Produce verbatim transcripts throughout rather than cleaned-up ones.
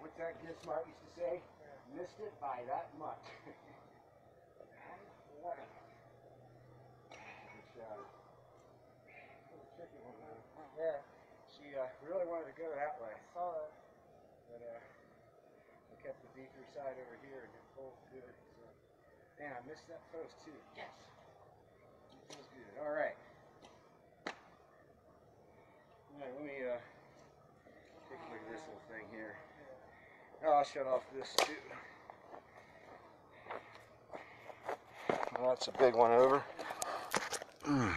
what's that Good Smart used to say? Missed it by that much. Yeah. She uh, really wanted to go that way. I saw that. But uh, I kept the deeper side over here and it pulled good. So, man, I missed that post too. Yes. It feels good. All right. All right, let me uh, take a look at this little thing here. Oh, I'll shut off this too. Well, that's a big one over. Mm.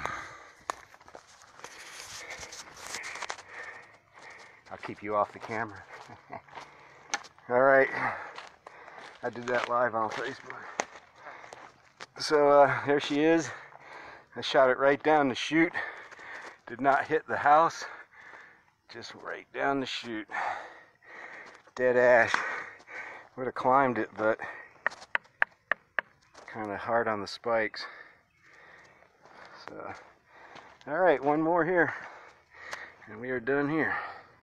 I'll keep you off the camera. All right, I did that live on Facebook. So uh, there she is. I shot it right down the chute. Did not hit the house, just right down the chute. Dead ash. Would have climbed it, but kind of hard on the spikes. So, all right, one more here, and we are done here.